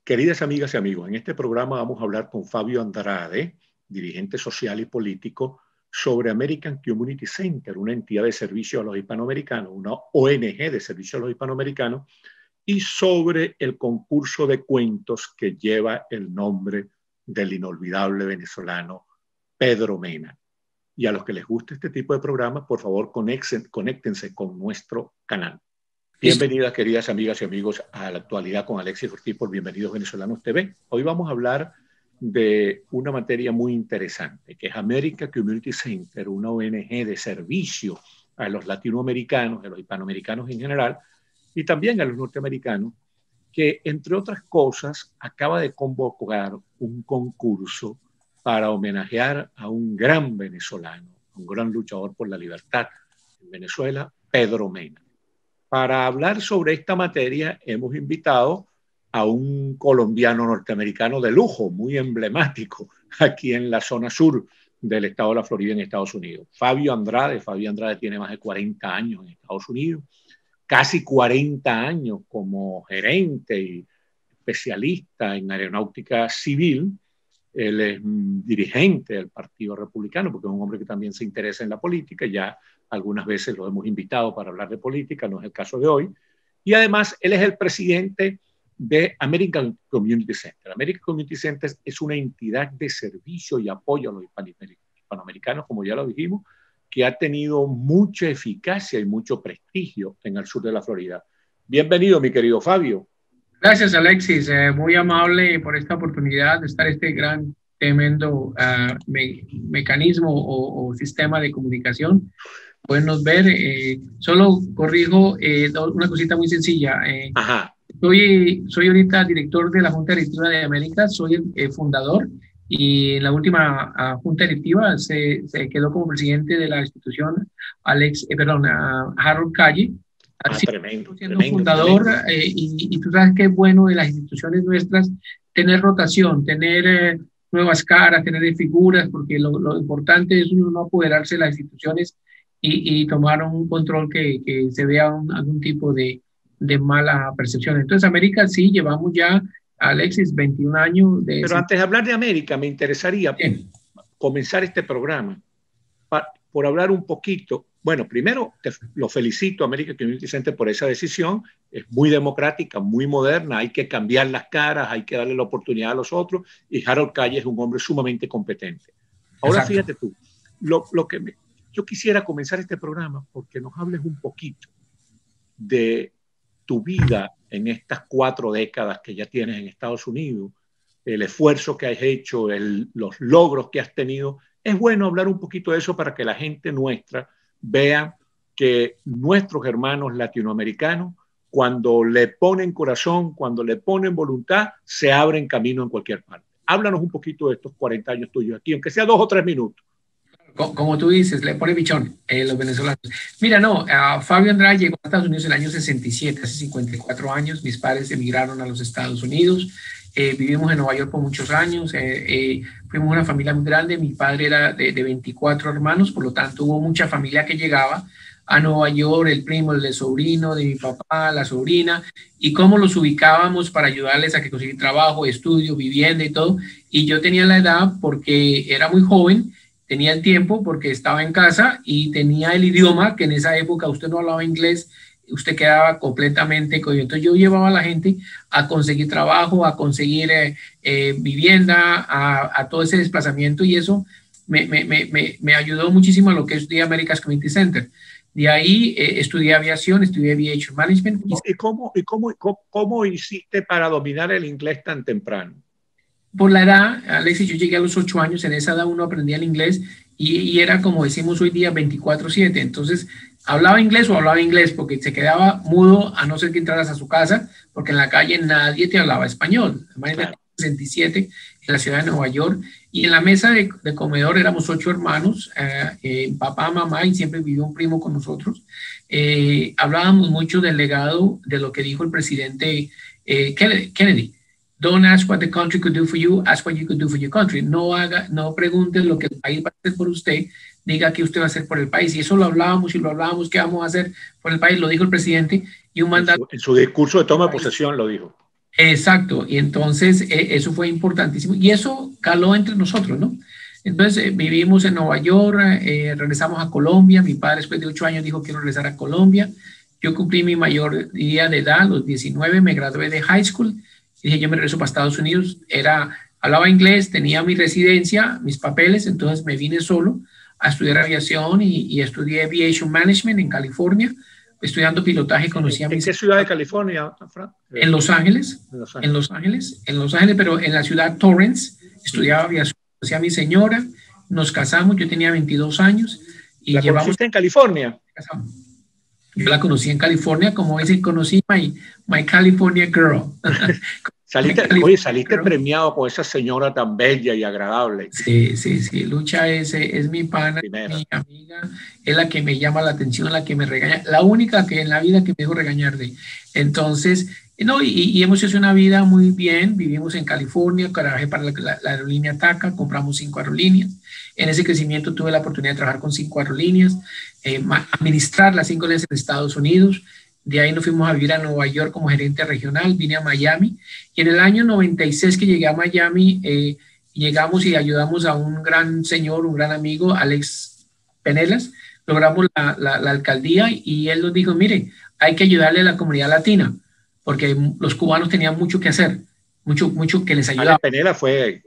Queridas amigas y amigos, en este programa vamos a hablar con Fabio Andrade, dirigente social y político, sobre American Community Center, una entidad de servicio a los hispanoamericanos, una ONG de servicio a los hispanoamericanos, y sobre el concurso de cuentos que lleva el nombre del inolvidable venezolano Pedro Mena. Y a los que les guste este tipo de programas, por favor, conéctense con nuestro canal. Bienvenidas, queridas amigas y amigos, a La Actualidad con Alexis Ortiz por Bienvenidos Venezolanos TV. Hoy vamos a hablar de una materia muy interesante, que es American Community Center, una ONG de servicio a los latinoamericanos, a los hispanoamericanos en general, y también a los norteamericanos, que, entre otras cosas, acaba de convocar un concurso para homenajear a un gran venezolano, un gran luchador por la libertad en Venezuela, Pedro Mena. Para hablar sobre esta materia hemos invitado a un colombiano norteamericano de lujo, muy emblemático, aquí en la zona sur del estado de la Florida, en Estados Unidos. Fabio Andrade. Fabio Andrade tiene más de 40 años en Estados Unidos, casi 40 años como gerente y especialista en aeronáutica civil. Él es dirigente del Partido Republicano, porque es un hombre que también se interesa en la política. Ya algunas veces lo hemos invitado para hablar de política, no es el caso de hoy. Y además, él es el presidente de American Community Center. American Community Center es una entidad de servicio y apoyo a los hispanoamericanos, como ya lo dijimos, que ha tenido mucha eficacia y mucho prestigio en el sur de la Florida. Bienvenido, mi querido Fabio. Gracias, Alexis. Muy amable por esta oportunidad de estar en este gran, tremendo mecanismo o sistema de comunicación. Podemos ver, solo corrijo una cosita muy sencilla. Soy ahorita director de la Junta Directiva de América, soy el fundador, y en la última junta directiva se quedó como presidente de la institución Harold Calle. Tremendo, siendo fundador, y tú sabes que es bueno de las instituciones nuestras tener rotación, tener nuevas caras, tener figuras, porque lo importante es uno no apoderarse de las instituciones y tomar un control que se vea algún tipo de mala percepción. Entonces, América sí, llevamos ya, Alexis, 21 años. Pero antes de hablar de América, me interesaría comenzar este programa por hablar un poquito. Bueno, primero lo felicito a American Community Center por esa decisión. Es muy democrática, muy moderna. Hay que cambiar las caras, hay que darle la oportunidad a los otros. Y Harold Calle es un hombre sumamente competente. Ahora, exacto, fíjate tú, yo quisiera comenzar este programa porque nos hables un poquito de tu vida en estas 4 décadas que ya tienes en Estados Unidos, el esfuerzo que has hecho, los logros que has tenido. Es bueno hablar un poquito de eso para que la gente nuestra vea que nuestros hermanos latinoamericanos, cuando le ponen corazón, cuando le ponen voluntad, se abren camino en cualquier parte. Háblanos un poquito de estos 40 años tuyos aquí, aunque sea 2 o 3 minutos. Como tú dices, le pone pichón los venezolanos. Mira, Fabio Andrade llegó a Estados Unidos en el año 67, hace 54 años. Mis padres emigraron a los Estados Unidos. Vivimos en Nueva York por muchos años. Fuimos una familia muy grande. Mi padre era de 24 hermanos, por lo tanto hubo mucha familia que llegaba a Nueva York, el primo, el sobrino de mi papá, la sobrina, y cómo los ubicábamos para ayudarles a que conseguir trabajo, estudio, vivienda y todo. Y yo tenía la edad porque era muy joven, tenía el tiempo porque estaba en casa y tenía el idioma, que en esa época usted no hablaba inglés, usted quedaba completamente cohibido. Entonces yo llevaba a la gente a conseguir trabajo, a conseguir vivienda, a todo ese desplazamiento, y eso me ayudó muchísimo a lo que es The American Community Center. De ahí estudié aviación, estudié Aviation Management. ¿Y cómo hiciste para dominar el inglés tan temprano? Por la edad, Alexis, yo llegué a los 8 años, en esa edad uno aprendía el inglés y era, como decimos hoy día, 24/7. Entonces, hablaba inglés, porque se quedaba mudo a no ser que entraras a su casa, porque en la calle nadie te hablaba español. Claro. En el 67, en la ciudad de Nueva York, y en la mesa de comedor éramos 8 hermanos, papá, mamá, y siempre vivió un primo con nosotros. Hablábamos mucho del legado de lo que dijo el presidente Kennedy. Don't ask what the country could do for you, ask what you could do for your country. No pregunte lo que el país va a hacer por usted, diga qué usted va a hacer por el país. Y eso lo hablábamos, qué vamos a hacer por el país, lo dijo el presidente. Y un mandato. En su discurso de toma de posesión lo dijo. Exacto, y entonces eso fue importantísimo y eso caló entre nosotros, ¿no? Entonces vivimos en Nueva York, regresamos a Colombia, mi padre después de 8 años dijo quiero regresar a Colombia, yo cumplí mi mayoría de edad, los 19, me gradué de high school, y dije yo me regreso para Estados Unidos, hablaba inglés, tenía mi residencia, mis papeles, entonces me vine solo a estudiar aviación y estudié Aviation Management en California, estudiando pilotaje conocí a ¿En mis... qué ciudad de California, Fran? En Los Ángeles, en Los Ángeles, pero en la ciudad Torrance, estudiaba aviación, conocí a mi señora, nos casamos, yo tenía 22 años y ¿La llevamos... conociste en California? Yo la conocí en California, como dicen, conocí my California girl. Saliste premiado con esa señora tan bella y agradable. Sí. Lucha es mi pana, mi amiga, es la que me llama la atención, la que me regaña, la única que en la vida que me dejo regañar de. Entonces, no, y hemos hecho una vida muy bien, vivimos en California, trabajé para la aerolínea TACA, compramos 5 aerolíneas. En ese crecimiento tuve la oportunidad de trabajar con 5 aerolíneas, administrar las 5 aerolíneas en Estados Unidos. De ahí nos fuimos a vivir a Nueva York como gerente regional, vine a Miami y en el año 96 que llegué a Miami, llegamos y ayudamos a un gran señor, un gran amigo, Alex Penelas, logramos la alcaldía y él nos dijo, mire, hay que ayudarle a la comunidad latina porque los cubanos tenían mucho que hacer, mucho que les ayudaba. Alex Penelas fue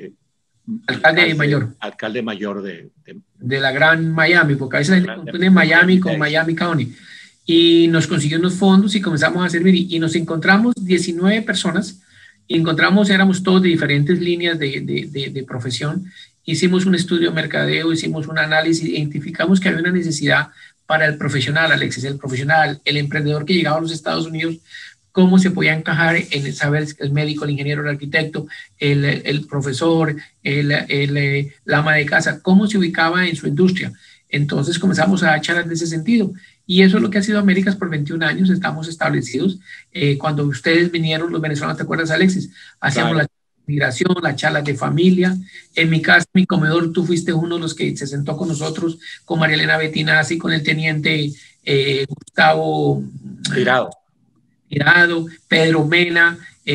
alcalde mayor de la gran Miami, porque a veces la gente confunde Miami con Miami County. Y nos consiguió unos fondos y comenzamos a servir y nos encontramos 19 personas y éramos todos de diferentes líneas de profesión, hicimos un estudio de mercadeo, hicimos un análisis, identificamos que había una necesidad para el profesional, Alexis, el profesional, el emprendedor que llegaba a los Estados Unidos, cómo se podía encajar en saber el médico, el ingeniero, el arquitecto, el profesor, la ama de casa, cómo se ubicaba en su industria. Entonces comenzamos a echar en ese sentido. Y eso es lo que ha sido Américas por 21 años, estamos establecidos. Cuando ustedes vinieron, los venezolanos, ¿te acuerdas, Alexis? Hacíamos la migración, las charlas de familia. En mi casa, mi comedor, tú fuiste uno de los que se sentó con nosotros, con María Elena Bettinazzi, con el teniente Gustavo Tirado, Pedro Mena,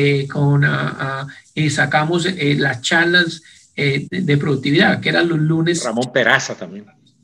y sacamos las charlas de productividad, que eran los lunes. Ramón Peraza también.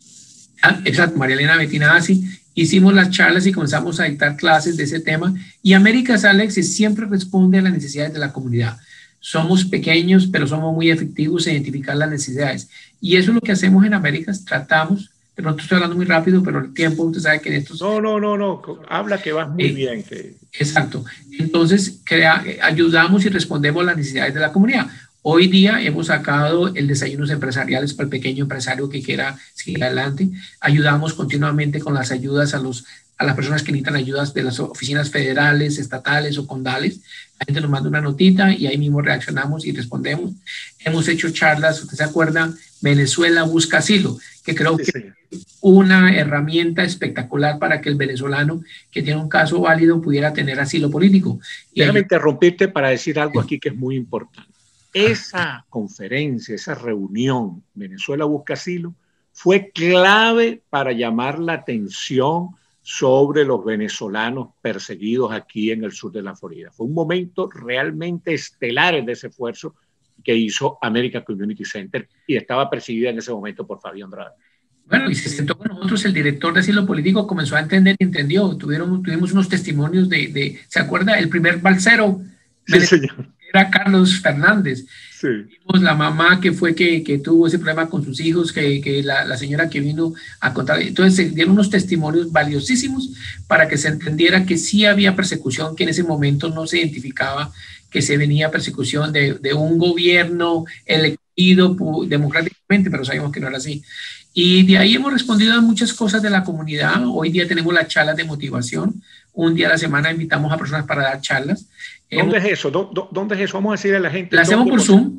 Exacto, María Elena Bettinazzi. Hicimos las charlas y comenzamos a dictar clases de ese tema. Y Américas, Alex, siempre responde a las necesidades de la comunidad. Somos pequeños, pero somos muy efectivos en identificar las necesidades. Y eso es lo que hacemos en Américas. Tratamos, de pronto estoy hablando muy rápido, pero el tiempo, usted sabe que en estos... No. Habla que vas muy bien. Exacto. Entonces, ayudamos y respondemos a las necesidades de la comunidad. Hoy día hemos sacado el desayunos empresariales para el pequeño empresario que quiera seguir adelante. Ayudamos continuamente con las ayudas a las personas que necesitan ayudas de las oficinas federales, estatales o condales. La gente nos manda una notita y ahí mismo reaccionamos y respondemos. Hemos hecho charlas, ¿usted se acuerda? Venezuela busca asilo, que creo que es una herramienta espectacular para que el venezolano que tiene un caso válido pudiera tener asilo político. Déjame interrumpirte para decir algo aquí que es muy importante. Esa conferencia, esa reunión, Venezuela busca asilo, fue clave para llamar la atención sobre los venezolanos perseguidos aquí en el sur de la Florida. Fue un momento realmente estelar en ese esfuerzo que hizo American Community Center y estaba presidida en ese momento por Fabio Andrade. Bueno, y se sentó con nosotros el director de asilo político, comenzó a entender y entendió. Tuvimos unos testimonios ¿se acuerda? El primer balsero. Sí, señor. Era Carlos Fernández. Sí. Vimos la mamá que fue que tuvo ese problema con sus hijos, que la señora que vino a contar. Entonces se dieron unos testimonios valiosísimos para que se entendiera que sí había persecución, que en ese momento no se identificaba que se venía persecución de un gobierno elegido democráticamente, pero sabemos que no era así. Y de ahí hemos respondido a muchas cosas de la comunidad. Hoy día tenemos las charlas de motivación. Un día a la semana invitamos a personas para dar charlas. ¿Dónde es eso? ¿Dónde es eso? Vamos a decirle a la gente. La hacemos por Zoom.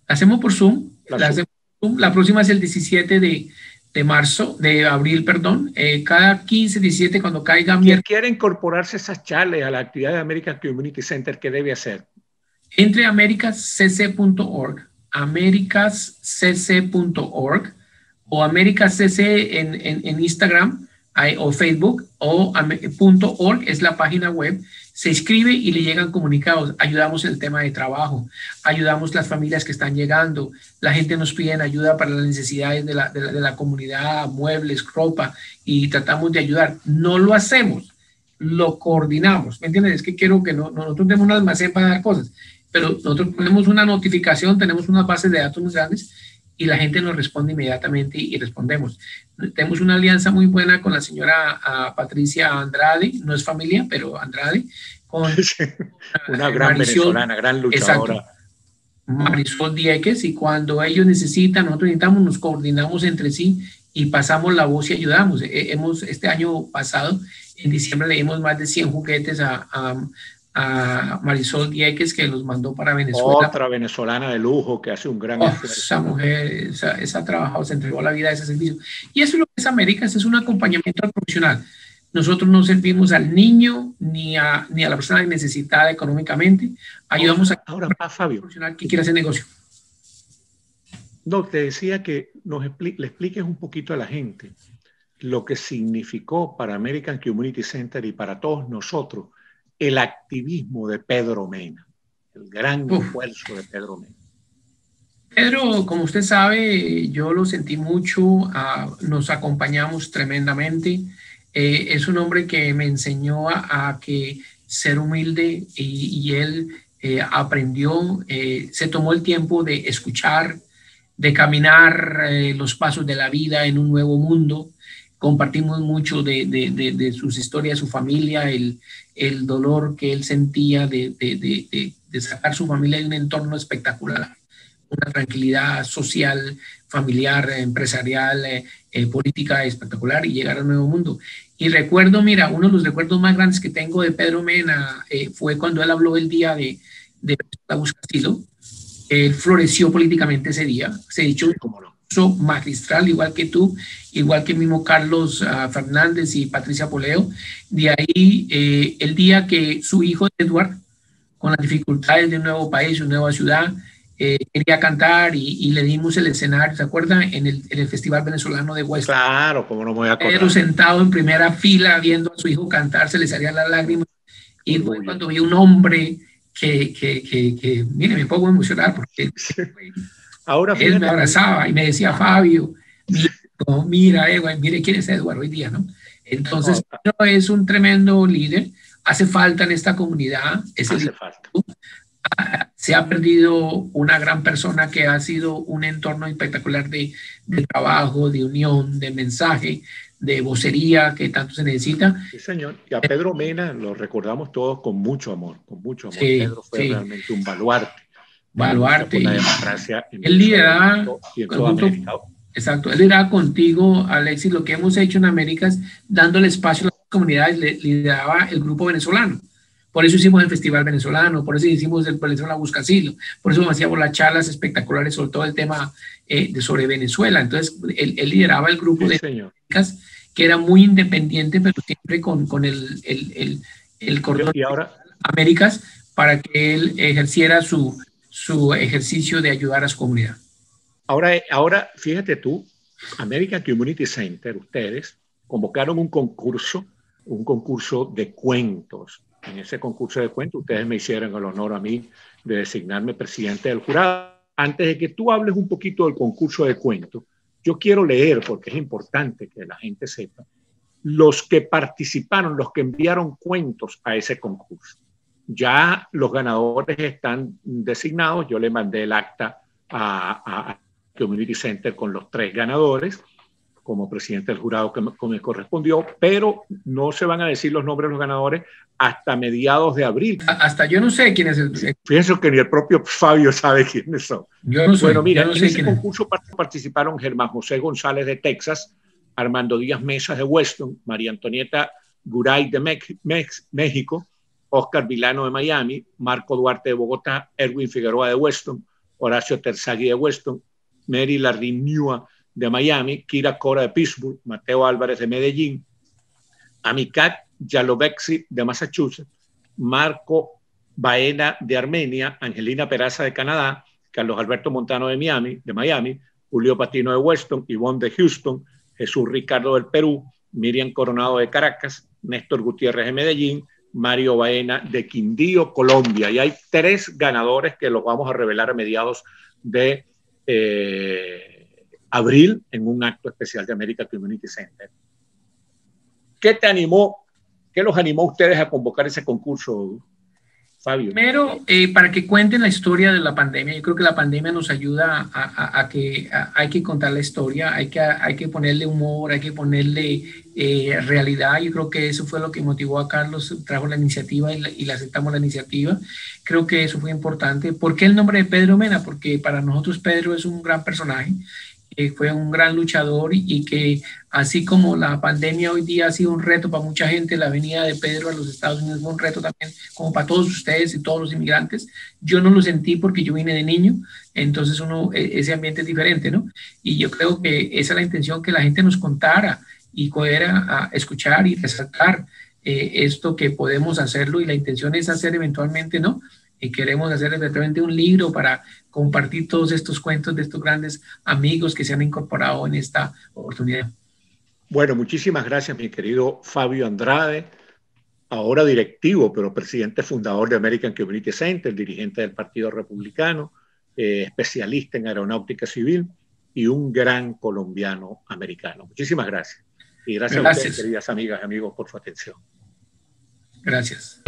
La próxima es el 17 de abril, perdón. Cada 15, 17, cuando caiga. Quien quiere incorporarse a esas charlas, a la actividad de American Community Center, ¿qué debe hacer? Entre americascc.org, americascc.org o americascc en Instagram o Facebook o .org es la página web. se inscribe y le llegan comunicados. Ayudamos en el tema de trabajo, ayudamos las familias que están llegando, la gente nos pide ayuda para las necesidades de la comunidad, muebles, ropa, y tratamos de ayudar. No lo hacemos, lo coordinamos, ¿me entiendes? Es que quiero que nosotros tenemos un almacén para dar cosas, pero nosotros ponemos una notificación, tenemos unas bases de datos muy grandes y la gente nos responde inmediatamente y respondemos. Tenemos una alianza muy buena con la señora Patricia Andrade, no es familia, pero Andrade, con una gran venezolana, gran luchadora. Exacto, Marisol Diegues, y cuando ellos necesitan, nosotros necesitamos, nos coordinamos entre sí y pasamos la voz y ayudamos. Este año pasado, en diciembre, le dimos más de 100 juguetes a Marisol Diegues, que los mandó para Venezuela. Otra venezolana de lujo que hace un gran esfuerzo. Esa mujer, esa ha trabajado, se entregó la vida a ese servicio. Y eso es lo que es Américas, es un acompañamiento al profesional. Nosotros no servimos al niño ni a la persona necesitada económicamente. Ayudamos ahora, Fabio, profesional que quiera hacer negocio. No, te decía que le expliques un poquito a la gente lo que significó para American Community Center y para todos nosotros el activismo de Pedro Mena, el gran esfuerzo de Pedro Mena. Pedro, como usted sabe, yo lo sentí mucho, nos acompañamos tremendamente. Es un hombre que me enseñó a que ser humilde y él aprendió, se tomó el tiempo de escuchar, de caminar los pasos de la vida en un nuevo mundo. Compartimos mucho de sus historias, su familia, el dolor que él sentía de sacar su familia de un entorno espectacular, una tranquilidad social, familiar, empresarial, política espectacular y llegar al nuevo mundo. Y recuerdo, mira, uno de los recuerdos más grandes que tengo de Pedro Mena fue cuando él habló el día de Buscasilo. Él floreció políticamente ese día, se echó un curso magistral, igual que tú, igual que el mismo Carlos Fernández y Patricia Poleo. De ahí, el día que su hijo Edward, con las dificultades de un nuevo país, una nueva ciudad, quería cantar y le dimos el escenario, ¿se acuerdan? En el Festival Venezolano de West. Claro, como no me voy a acordar. Pedro sentado en primera fila viendo a su hijo cantar, se le salían las lágrimas. Y fue cuando vi un hombre que mire, me pongo a emocionar porque ahora él me abrazaba y me decía, Fabio, mira, mire quién es Edward hoy día, ¿no? Entonces, es un tremendo líder, hace falta en esta comunidad, hace falta. Se ha perdido una gran persona que ha sido un entorno espectacular de trabajo, de unión, de mensaje, de vocería que tanto se necesita. Sí, señor. Y a Pedro Mena lo recordamos todos con mucho amor, con mucho amor. Sí, Pedro fue realmente un baluarte. Baluarte. La democracia en él lideraba, y en toda América. Exacto, él lideraba contigo, Alexis, lo que hemos hecho en América es dándole espacio a las comunidades, lideraba el grupo venezolano. Por eso hicimos el Festival Venezolano, por eso hicimos el Venezolano Buscasilo, por eso hacíamos las charlas espectaculares sobre todo el tema sobre Venezuela. Entonces, él lideraba el grupo de Américas, que era muy independiente, pero siempre con el cordón y ahora, Américas, para que él ejerciera su ejercicio de ayudar a su comunidad. Ahora, fíjate tú, American Community Center, ustedes convocaron un concurso de cuentos. En ese concurso de cuentos, ustedes me hicieron el honor a mí de designarme presidente del jurado. Antes de que tú hables un poquito del concurso de cuentos, yo quiero leer, porque es importante que la gente sepa, los que participaron, los que enviaron cuentos a ese concurso. Ya los ganadores están designados. Yo le mandé el acta a Community Center con los 3 ganadores como presidente del jurado que me correspondió, pero no se van a decir los nombres de los ganadores hasta mediados de abril. Hasta yo no sé quién es el... Pienso que ni el propio Fabio sabe quiénes son. Yo no sé. Bueno, mira, en ese concurso participaron Germán José González de Texas, Armando Díaz Mesas de Weston, María Antonieta Guray de México, Oscar Vilano de Miami, Marco Duarte de Bogotá, Erwin Figueroa de Weston, Horacio Terzagui de Weston, Mary Larrinua de Miami, Kira Cora de Pittsburgh, Mateo Álvarez de Medellín, Amicat Yalovexi de Massachusetts, Marco Baena de Armenia, Angelina Peraza de Canadá, Carlos Alberto Montano de Miami, Julio Patino de Weston, Ivonne de Houston, Jesús Ricardo del Perú, Miriam Coronado de Caracas, Néstor Gutiérrez de Medellín, Mario Baena de Quindío, Colombia. Y hay 3 ganadores que los vamos a revelar a mediados de abril en un acto especial de American Community Center. ¿Qué los animó a ustedes a convocar ese concurso, Fabio? Primero, para que cuenten la historia de la pandemia. Yo creo que la pandemia nos ayuda a que hay que contar la historia, hay que ponerle humor, hay que ponerle realidad. Yo creo que eso fue lo que motivó a Carlos, trajo la iniciativa y le aceptamos la iniciativa. Creo que eso fue importante. ¿Por qué el nombre de Pedro Mena? Porque para nosotros Pedro es un gran personaje. Fue un gran luchador y que así como la pandemia hoy día ha sido un reto para mucha gente, la venida de Pedro a los Estados Unidos fue un reto también como para todos ustedes y todos los inmigrantes. Yo no lo sentí porque yo vine de niño, entonces ese ambiente es diferente, ¿no? Y yo creo que esa es la intención, que la gente nos contara y pudiera escuchar y resaltar esto, que podemos hacerlo, y la intención es hacer eventualmente, ¿no? Y queremos hacer eventualmente un libro para compartir todos estos cuentos de estos grandes amigos que se han incorporado en esta oportunidad. Bueno, muchísimas gracias, mi querido Fabio Andrade, ahora directivo, pero presidente fundador de American Community Center, dirigente del Partido Republicano, especialista en aeronáutica civil y un gran colombiano americano. Muchísimas gracias. Y gracias a ustedes, queridas amigas y amigos, por su atención. Gracias.